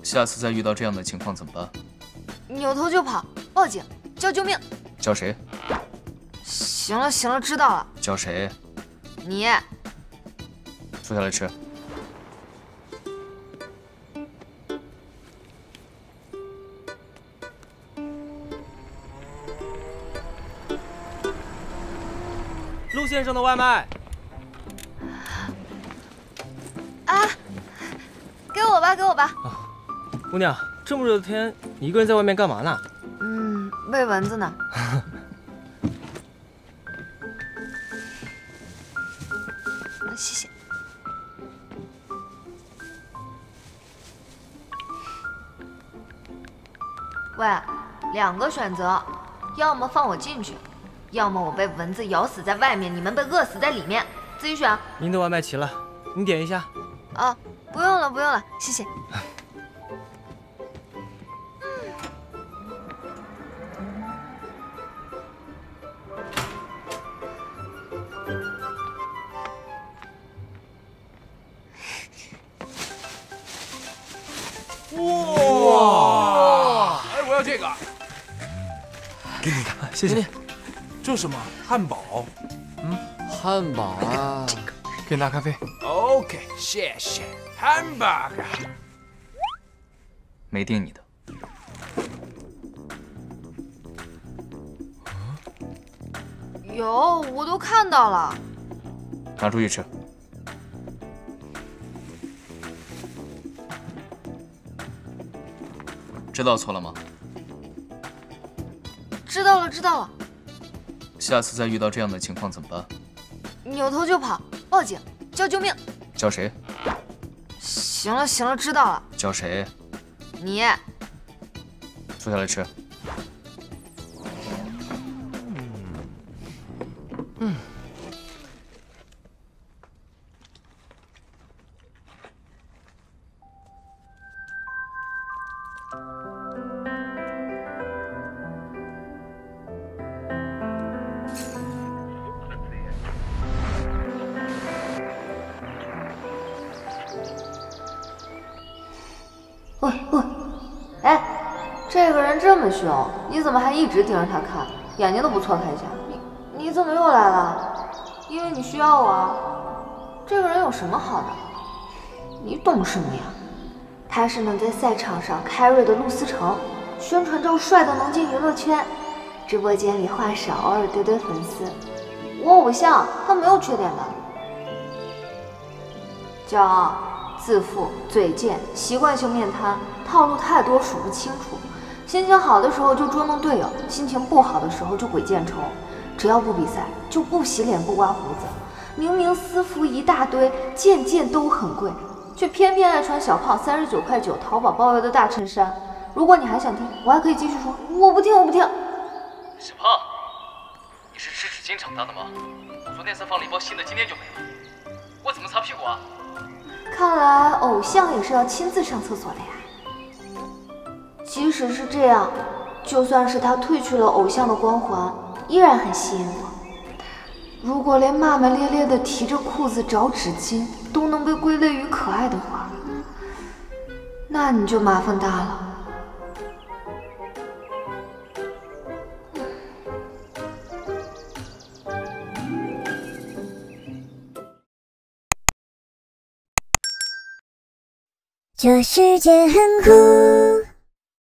下次再遇到这样的情况怎么办？ 扭头就跑，报警，叫救命。 叫谁？ 行了行了，知道了。 叫谁？ 你。 坐下来吃。 陆先生的外卖。 啊，给我吧，给我吧。 姑娘，这么热的天，你一个人在外面干嘛呢？ 喂蚊子呢。谢谢。喂，两个选择，要么放我进去，要么我被蚊子咬死在外面，你们被饿死在里面，自己选。 您的外卖齐了，你点一下。 啊，不用了，不用了，谢谢。 哇！哎，我要这个。 给你看，谢谢。 这什么汉堡？ 汉堡啊。 给你拿咖啡。 OK， 谢谢。Hamburger。 没订你的。 有，我都看到了。 拿出去吃。知道错了吗？ 知道了，知道了。 下次再遇到这样的情况怎么办？ 扭头就跑，报警，叫救命。 叫谁？ 行了行了，知道了。 叫谁？ 你。 坐下来吃。 喂喂，哎，这个人这么凶，你怎么还一直盯着他看，眼睛都不错开一下？你怎么又来了？因为你需要我啊。这个人有什么好的？你懂什么呀？他是能在赛场上开瑞的陆思成，宣传照帅到能进娱乐圈，直播间里话少，偶尔堆堆粉丝。我偶像，他没有缺点的。骄傲。自负、嘴贱、习惯性面瘫，套路太多数不清楚。心情好的时候就捉弄队友，心情不好的时候就鬼见愁。只要不比赛，就不洗脸不刮胡子。明明私服一大堆，件件都很贵，却偏偏爱穿小胖39.9块淘宝包邮的大衬衫。如果你还想听，我还可以继续说。我不听，我不听。 小胖，你是吃纸巾长大的吗？我昨天才放了一包新的，今天就没了，我怎么擦屁股啊？ 看来偶像也是要亲自上厕所的呀。即使是这样，就算是他褪去了偶像的光环，依然很吸引我。如果连骂骂咧咧的提着裤子找纸巾都能被归类于可爱的话，那你就麻烦大了。 这世界很酷。